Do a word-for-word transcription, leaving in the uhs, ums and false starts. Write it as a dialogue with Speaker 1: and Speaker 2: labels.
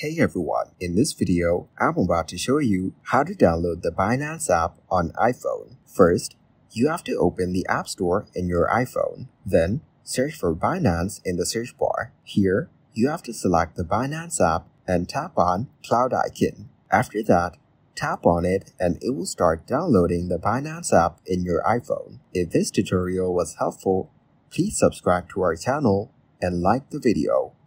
Speaker 1: Hey everyone, in this video, I'm about to show you how to download the Binance app on iPhone. First, you have to open the App Store in your iPhone. Then, search for Binance in the search bar. Here, you have to select the Binance app and tap on cloud icon. After that, tap on it and it will start downloading the Binance app in your iPhone. If this tutorial was helpful, please subscribe to our channel and like the video.